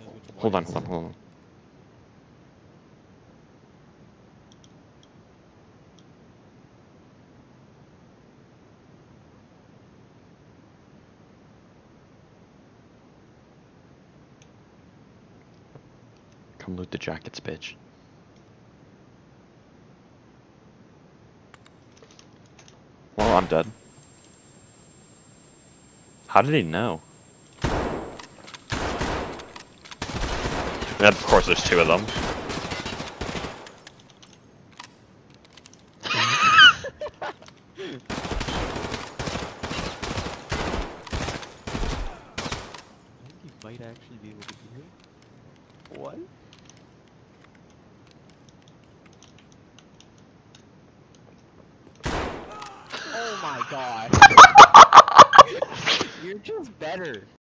Hold on, hold on, hold on. Come loot the jackets, bitch. Well, I'm dead. How did he know? And of course there's two of them. I think he might actually be able to hear it. What? Oh my god. You're just better.